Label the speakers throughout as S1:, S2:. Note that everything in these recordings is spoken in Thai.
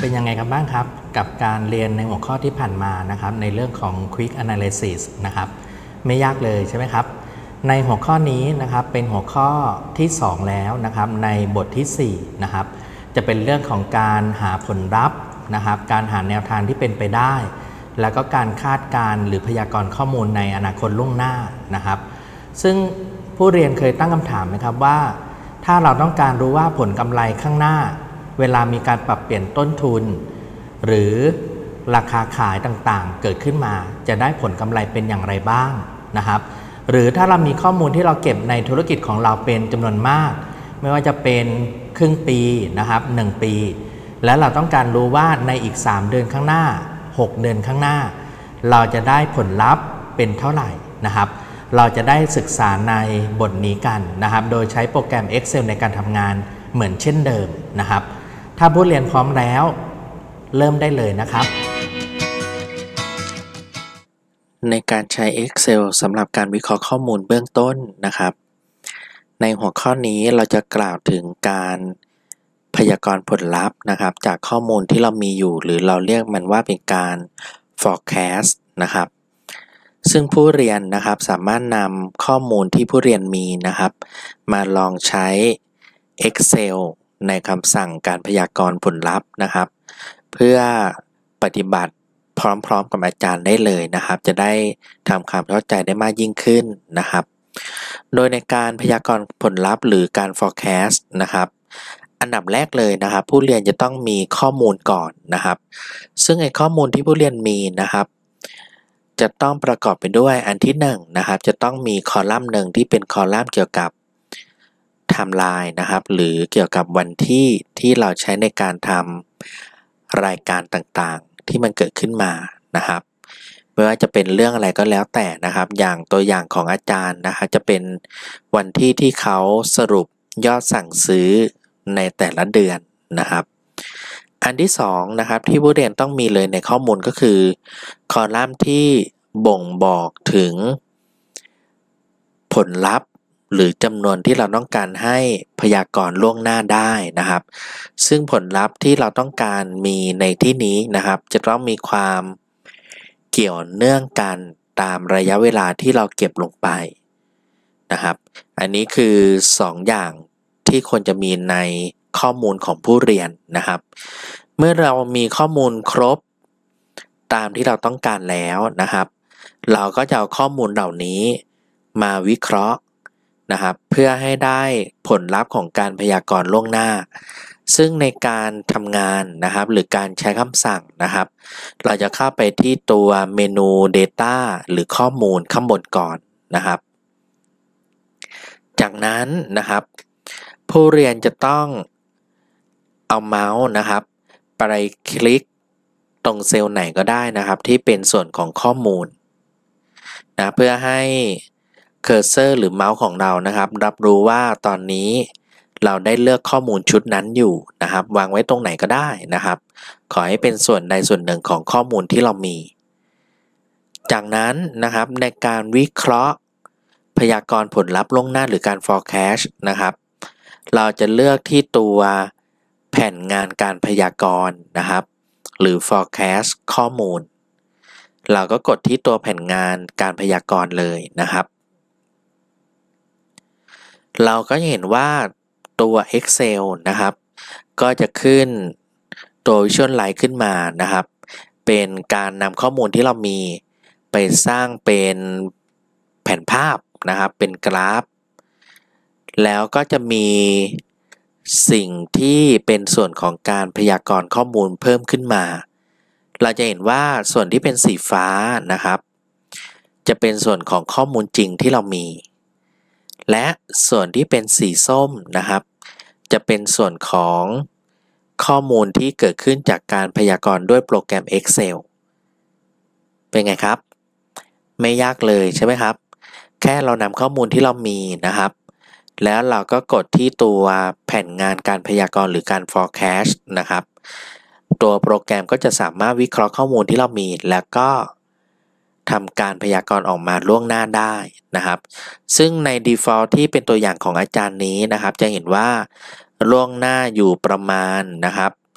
S1: เป็นยังไงกันบ้างครับกับการเรียนในหัวข้อที่ผ่านมานะครับในเรื่องของ Quick Analysis นะครับไม่ยากเลยใช่ไหมครับในหัวข้อนี้นะครับเป็นหัวข้อที่2แล้วนะครับในบทที่4นะครับจะเป็นเรื่องของการหาผลลัพธ์นะครับการหาแนวทางที่เป็นไปได้แล้วก็การคาดการณ์หรือพยากรณ์ข้อมูลในอนาคตล่วงหน้านะครับซึ่งผู้เรียนเคยตั้งคำถามไหมครับว่าถ้าเราต้องการรู้ว่าผลกำไรข้างหน้าเวลามีการปรับเปลี่ยนต้นทุนหรือราคาขายต่างๆเกิดขึ้นมาจะได้ผลกำไรเป็นอย่างไรบ้างนะครับหรือถ้าเรามีข้อมูลที่เราเก็บในธุรกิจของเราเป็นจำนวนมากไม่ว่าจะเป็นครึ่งปีนะครับ1 ปีและเราต้องการรู้ว่าในอีก3 เดือนข้างหน้า6 เดือนข้างหน้าเราจะได้ผลลัพธ์เป็นเท่าไหร่นะครับเราจะได้ศึกษาในบทนี้กันนะครับโดยใช้โปรแกรม Excel ในการทำงานเหมือนเช่นเดิมนะครับถ้าผู้เรียนพร้อมแล้วเริ่มได้เลยนะครับ
S2: ในการใช้ Excel สำหรับการวิเคราะห์ข้อมูลเบื้องต้นนะครับในหัวข้อนี้เราจะกล่าวถึงการพยากรณ์ผลลัพธ์นะครับจากข้อมูลที่เรามีอยู่หรือเราเรียกมันว่าเป็นการ forecast นะครับซึ่งผู้เรียนนะครับสามารถนำข้อมูลที่ผู้เรียนมีนะครับมาลองใช้ Excel ในคำสั่งการพยากรณ์ผลลัพธ์นะครับเพื่อปฏิบัติพร้อมๆกับอาจารย์ได้เลยนะครับจะได้ทำความเข้าใจได้มากยิ่งขึ้นนะครับโดยในการพยากรณ์ผลลัพธ์หรือการ forecast นะครับอันดับแรกเลยนะครับผู้เรียนจะต้องมีข้อมูลก่อนนะครับซึ่งไอ้ข้อมูลที่ผู้เรียนมีนะครับจะต้องประกอบไปด้วยอันที่1นะครับจะต้องมีคอลัมน์หนึ่งที่เป็นคอลัมน์เกี่ยวกับไทม์ไลน์นะครับหรือเกี่ยวกับวันที่เราใช้ในการทำรายการต่างๆที่มันเกิดขึ้นมานะครับไม่ว่าจะเป็นเรื่องอะไรก็แล้วแต่นะครับอย่างตัวอย่างของอาจารย์นะครับจะเป็นวันที่เขาสรุปยอดสั่งซื้อในแต่ละเดือนนะครับอันที่2นะครับที่ผู้เรียนต้องมีเลยในข้อมูลก็คือคอลัมน์ที่บ่งบอกถึงผลลัพธ์หรือจำนวนที่เราต้องการให้พยากรณ์ล่วงหน้าได้นะครับซึ่งผลลัพธ์ที่เราต้องการมีในที่นี้นะครับจะต้องมีความเกี่ยวเนื่องกันตามระยะเวลาที่เราเก็บลงไปนะครับอันนี้คือ2 อย่างที่ควรจะมีในข้อมูลของผู้เรียนนะครับเมื่อเรามีข้อมูลครบตามที่เราต้องการแล้วนะครับเราก็จะเอาข้อมูลเหล่านี้มาวิเคราะห์นะครับเพื่อให้ได้ผลลัพธ์ของการพยากรณ์ล่วงหน้าซึ่งในการทำงานนะครับหรือการใช้คำสั่งนะครับเราจะเข้าไปที่ตัวเมนู Data หรือข้อมูลข้างบนก่อนนะครับจากนั้นนะครับผู้เรียนจะต้องเอาเมาส์นะครับไปคลิกตรงเซลล์ไหนก็ได้นะครับที่เป็นส่วนของข้อมูลนะเพื่อให้เคอร์เซอร์หรือเมาส์ของเรานะครับรับรู้ว่าตอนนี้เราได้เลือกข้อมูลชุดนั้นอยู่นะครับวางไว้ตรงไหนก็ได้นะครับขอให้เป็นส่วนใดส่วนหนึ่งของข้อมูลที่เรามีจากนั้นนะครับในการวิเคราะห์พยากรณ์ผลลัพธ์ล่วงหน้าหรือการ forecast นะครับเราจะเลือกที่ตัวแผ่นงานการพยากรณ์นะครับหรือ forecast ข้อมูลเราก็กดที่ตัวแผ่นงานการพยากรณ์เลยนะครับเราก็เห็นว่าตัว Excel นะครับก็จะขึ้นตัว Visualize ขึ้นมานะครับเป็นการนำข้อมูลที่เรามีไปสร้างเป็นแผนภาพนะครับเป็นกราฟแล้วก็จะมีสิ่งที่เป็นส่วนของการพยากรณ์ข้อมูลเพิ่มขึ้นมาเราจะเห็นว่าส่วนที่เป็นสีฟ้านะครับจะเป็นส่วนของข้อมูลจริงที่เรามีและส่วนที่เป็นสีส้มนะครับจะเป็นส่วนของข้อมูลที่เกิดขึ้นจากการพยากรณ์ด้วยโปรแกรม Excel เป็นไงครับไม่ยากเลยใช่ไหมครับแค่เรานำข้อมูลที่เรามีนะครับแล้วเราก็กดที่ตัวแผ่นงานการพยากรณ์หรือการ forecast นะครับตัวโปรแกรมก็จะสามารถวิเคราะห์ข้อมูลที่เรามีแล้วก็ทำการพยากรณ์ออกมาล่วงหน้าได้นะครับซึ่งใน default ที่เป็นตัวอย่างของอาจารย์นี้นะครับจะเห็นว่าล่วงหน้าอยู่ประมาณนะครับ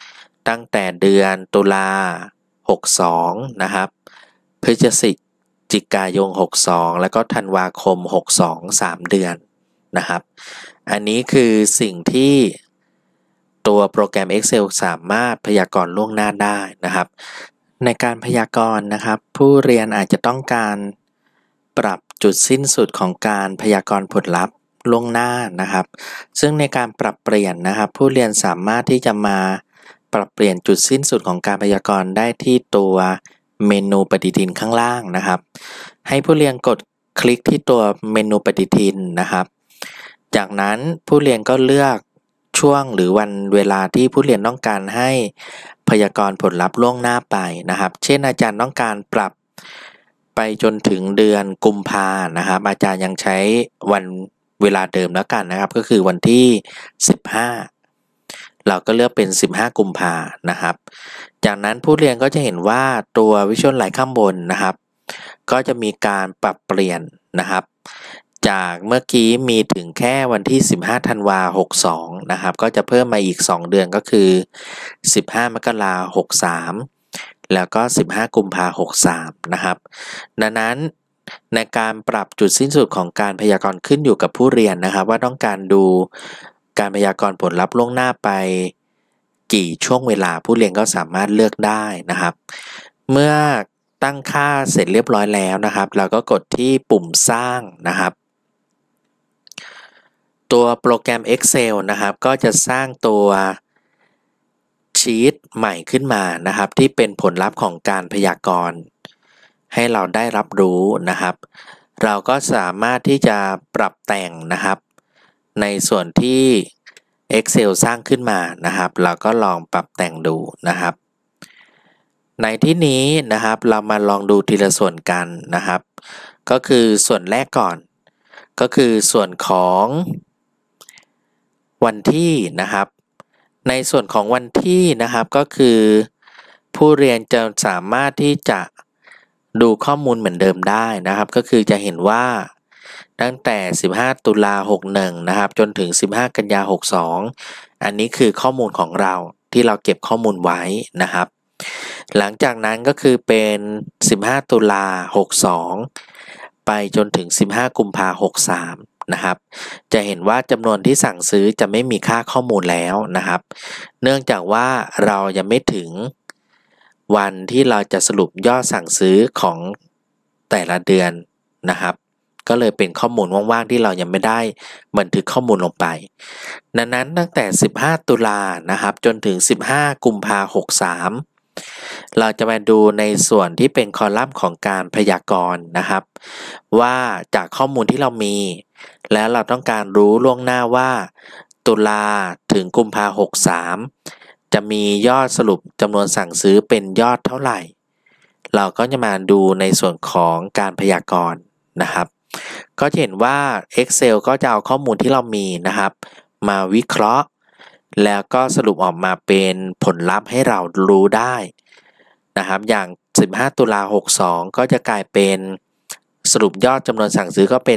S2: ตั้งแต่เดือนตุลา62นะครับพฤศจิกายน62แล้วก็ธันวาคม62 3เดือนนะครับอันนี้คือสิ่งที่ตัวโปรแกรม Excel สามารถพยากรณ์ล่วงหน้าได้นะครับในการพยากรณ์นะครับผู้เรียนอาจจะต้องการปรับจุดสิ้นสุดของการพยากรณ์ผลลัพธ์ล่วงหน้านะครับซึ่งในการปรับเปลี่ยนนะครับผู้เรียนสามารถที่จะมาปรับเปลี่ยนจุดสิ้นสุดของการพยากรณ์ได้ที่ตัวเมนูปฏิทินข้างล่างนะครับให้ผู้เรียนกดคลิกที่ตัวเมนูปฏิทินนะครับจากนั้นผู้เรียนก็เลือกช่วงหรือวันเวลาที่ผู้เรียนต้องการให้พยากรณ์ผลลัพธ์ล่วงหน้าไปนะครับเช่นอาจารย์ต้องการปรับไปจนถึงเดือนกุมภานะครับอาจารย์ยังใช้วันเวลาเดิมแล้วกันนะครับก็คือวันที่15เราก็เลือกเป็น15กุมภานะครับจากนั้นผู้เรียนก็จะเห็นว่าตัววิชวลไลท์ข้างบนนะครับก็จะมีการปรับเปลี่ยนนะครับจากเมื่อกี้มีถึงแค่วันที่15ธันวา62นะครับก็จะเพิ่มมาอีก2เดือนก็คือ15มกราคม63แล้วก็15กุมภาพันธ์63นะครับดังนั้นในการปรับจุดสิ้นสุดของการพยากรณ์ขึ้นอยู่กับผู้เรียนนะครับว่าต้องการดูการพยากรณ์ผลลัพธ์ล่วงหน้าไปกี่ช่วงเวลาผู้เรียนก็สามารถเลือกได้นะครับเมื่อตั้งค่าเสร็จเรียบร้อยแล้วนะครับเราก็กดที่ปุ่มสร้างนะครับตัวโปรแกรม Excel นะครับก็จะสร้างตัวชีตใหม่ขึ้นมานะครับที่เป็นผลลัพธ์ของการพยากรณ์ให้เราได้รับรู้นะครับเราก็สามารถที่จะปรับแต่งนะครับในส่วนที่ Excel สร้างขึ้นมานะครับเราก็ลองปรับแต่งดูนะครับในที่นี้นะครับเรามาลองดูทีละส่วนกันนะครับก็คือส่วนแรกก่อนก็คือส่วนของวันที่นะครับในส่วนของวันที่นะครับก็คือผู้เรียนจะสามารถที่จะดูข้อมูลเหมือนเดิมได้นะครับก็คือจะเห็นว่าตั้งแต่15ตุลา61นะครับจนถึง15กันยา62อันนี้คือข้อมูลของเราที่เราเก็บข้อมูลไว้นะครับหลังจากนั้นก็คือเป็น15ตุลา62ไปจนถึง15กุมภาพันธ์63นะครับจะเห็นว่าจำนวนที่สั่งซื้อจะไม่มีค่าข้อมูลแล้วนะครับเนื่องจากว่าเรายังไม่ถึงวันที่เราจะสรุปยอดสั่งซื้อของแต่ละเดือนนะครับก็เลยเป็นข้อมูลว่างๆที่เรายังไม่ได้บันทึกข้อมูลลงไปดังนั้นตั้งแต่15ตุลานะครับจนถึง15กุมภาพันธ์63เราจะมาดูในส่วนที่เป็นคอลัมน์ของการพยากรณ์นะครับว่าจากข้อมูลที่เรามีแล้วเราต้องการรู้ล่วงหน้าว่าตุลาถึงกุมภาพันธ์63จะมียอดสรุปจำนวนสั่งซื้อเป็นยอดเท่าไหร่เราก็จะมาดูในส่วนของการพยากรณ์นะครับก็จะเห็นว่า Excel ก็จะเอาข้อมูลที่เรามีนะครับมาวิเคราะห์แล้วก็สรุปออกมาเป็นผลลัพธ์ให้เรารู้ได้นะครับอย่าง15ตุลา62ก็จะกลายเป็นสรุปยอดจำนวนสั่งซื้อก็เป็น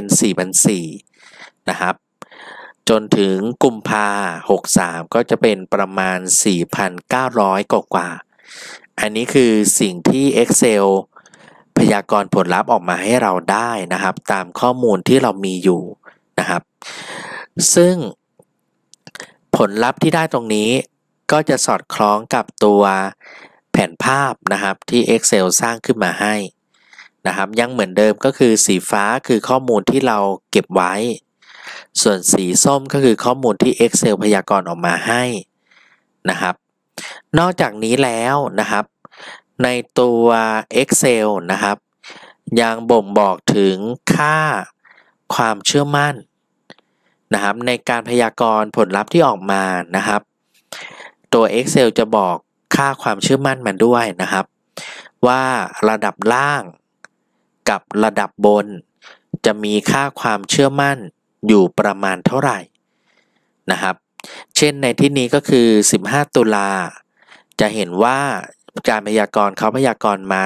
S2: 4,400 นะครับจนถึงกุมภา63ก็จะเป็นประมาณ 4,900 กว่าอันนี้คือสิ่งที่ Excel พยากรณ์ผลลัพธ์ออกมาให้เราได้นะครับตามข้อมูลที่เรามีอยู่นะครับซึ่งผลลัพธ์ที่ได้ตรงนี้ก็จะสอดคล้องกับตัวแผนภาพนะครับที่ Excel สร้างขึ้นมาให้นะครับยังเหมือนเดิมก็คือสีฟ้าคือข้อมูลที่เราเก็บไว้ส่วนสีส้มก็คือข้อมูลที่ Excel พยากรณ์ออกมาให้นะครับนอกจากนี้แล้วนะครับในตัว Excel นะครับยังบ่งบอกถึงค่าความเชื่อมั่นนะครับในการพยากรณ์ผลลัพธ์ที่ออกมานะครับตัว Excel จะบอกค่าความเชื่อมั่นมันด้วยนะครับว่าระดับล่างกับระดับบนจะมีค่าความเชื่อมั่นอยู่ประมาณเท่าไหร่นะครับเช่นในที่นี้ก็คือ15ตุลาจะเห็นว่าการพยากรณ์เขาพยากรณ์มา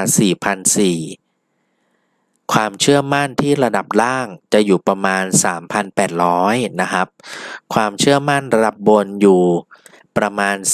S2: 4,400 ความเชื่อมั่นที่ระดับล่างจะอยู่ประมาณ 3,800 นะครับความเชื่อมั่นระดับบนอยู่ประมาณ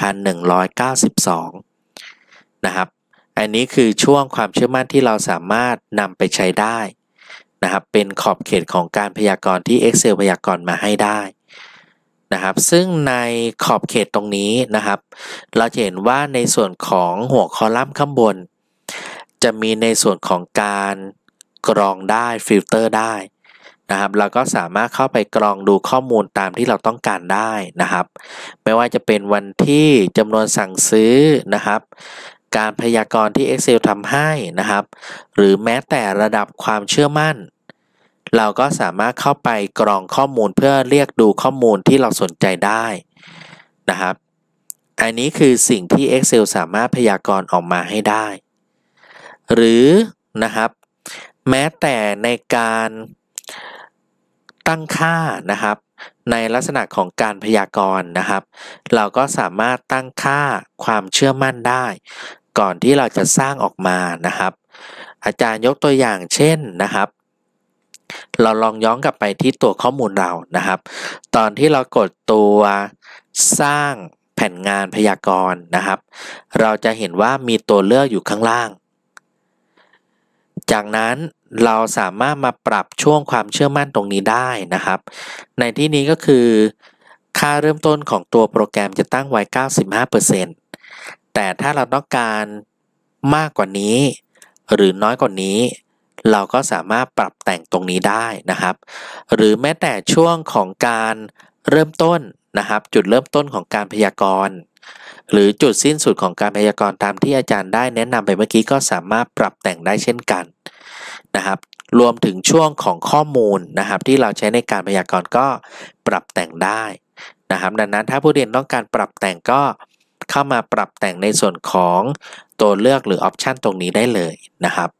S2: 4,192 นะครับอันนี้คือช่วงความเชื่อมั่นที่เราสามารถนำไปใช้ได้นะครับเป็นขอบเขตของการพยากรณ์ที่ Excel พยากรณ์มาให้ได้นะครับซึ่งในขอบเขตตรงนี้นะครับเราจะเห็นว่าในส่วนของหัวคอลัมน์ข้างบนจะมีในส่วนของการกรองได้ฟิลเตอร์ได้นะครับเราก็สามารถเข้าไปกรองดูข้อมูลตามที่เราต้องการได้นะครับไม่ว่าจะเป็นวันที่จำนวนสั่งซื้อนะครับการพยากรณ์ที่ Excel ทำให้นะครับหรือแม้แต่ระดับความเชื่อมั่นเราก็สามารถเข้าไปกรองข้อมูลเพื่อเรียกดูข้อมูลที่เราสนใจได้นะครับอันนี้คือสิ่งที่ Excel สามารถพยากรณ์ออกมาให้ได้หรือนะครับแม้แต่ในการตั้งค่านะครับในลักษณะของการพยากรณ์นะครับเราก็สามารถตั้งค่าความเชื่อมั่นได้ก่อนที่เราจะสร้างออกมานะครับอาจารย์ยกตัวอย่างเช่นนะครับเราลองย้อนกลับไปที่ตัวข้อมูลเรานะครับตอนที่เรากดตัวสร้างแผ่นงานพยากรณ์นะครับเราจะเห็นว่ามีตัวเลือกอยู่ข้างล่างจากนั้นเราสามารถมาปรับช่วงความเชื่อมั่นตรงนี้ได้นะครับในที่นี้ก็คือค่าเริ่มต้นของตัวโปรแกรมจะตั้งไว้ 95% แต่ถ้าเราต้องการมากกว่านี้หรือน้อยกว่านี้เราก็สามารถปรับแต่งตรงนี้ได้นะครับหรือแม้แต่ช่วงของการเริ่มต้นนะครับจุดเริ่มต้นของการพยากรณ์หรือจุดสิ้นสุดของการพยากรณ์ตามที่อาจารย์ได้แนะนำไปเมื่อกี้ก็สามารถปรับแต่งได้เช่นกันนะครับรวมถึงช่วงของข้อมูลนะครับที่เราใช้ในการพยากรณ์ก็ปรับแต่งได้นะครับดังนั้นถ้าผู้เรียนต้องการปรับแต่งก็เข้ามาปรับแต่งในส่วนของตัวเลือกหรือออปชันตรงนี้ได้เลยนะครับ